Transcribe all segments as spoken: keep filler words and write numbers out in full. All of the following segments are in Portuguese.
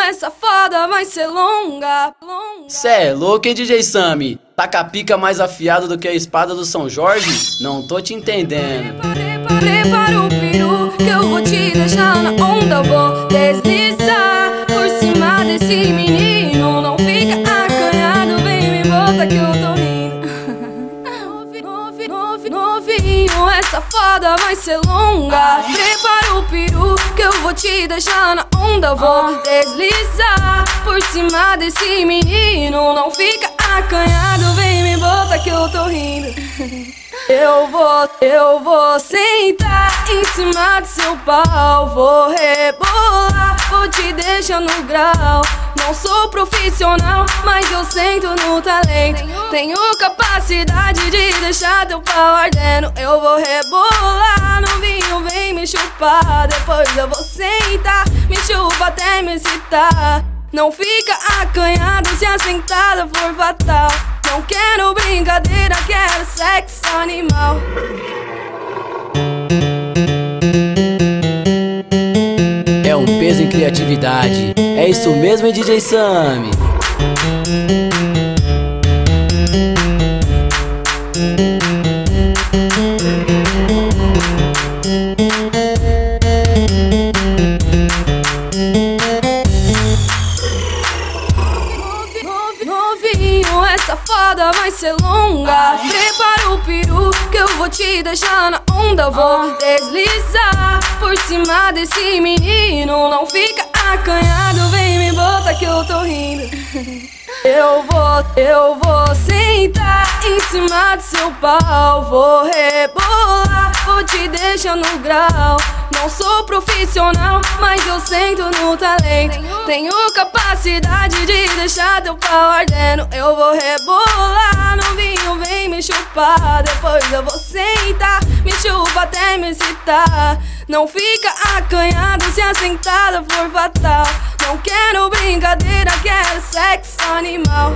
essa foda vai ser longa, longa. Cê é louco, hein, D J Sammy? Tá com a pica mais afiada do que a espada do São Jorge? Não tô te entendendo. Prepara, prepara o peru, que eu vou te deixar na onda. Vou deslizar por cima desse menino. Não fica acanhado, vem me bota que eu tô rindo. Novinho, essa foda vai ser longa. Prepara o peru, que eu vou te deixar na onda. Vou deslizar por cima desse menino. Não fica acanhado, vem me bota que eu tô rindo. Eu vou, eu vou sentar em cima do seu pau. Vou rebolar, vou te deixar no grau. Não sou profissional, mas eu sento no talento. Tenho capacidade de deixar teu pau ardendo. Eu vou rebolar, novinho, vem me chupar. Depois eu vou sentar, me chupa até me excitar. Não fica acanhado se a sentada for fatal. Não quero brincadeira, quero sexo animal. É um peso em criatividade. É isso mesmo, hein, D J Sammy? Novinho, essa foda vai ser longa. Prepara o peru, que eu vou te deixar na onda. Vou deslizar por cima desse menino. Não fica acanhado, vem me bota que eu tô rindo. Eu vou, eu vou sentar em cima do seu pau. Vou rebolar, vou te deixar no grau. Não sou profissional, mas eu sento no talento. Tenho capacidade de deixar teu pau ardendo. Eu vou rebolar, novinho, vem me chupar. Depois eu vou sentar, me chupa até me excitar. Não fica acanhado se a sentada for fatal. Não quero brincadeira, quero sexo animal.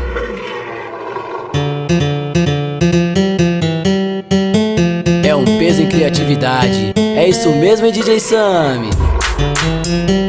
É um peso em criatividade. É isso mesmo, hein, D J Sammy?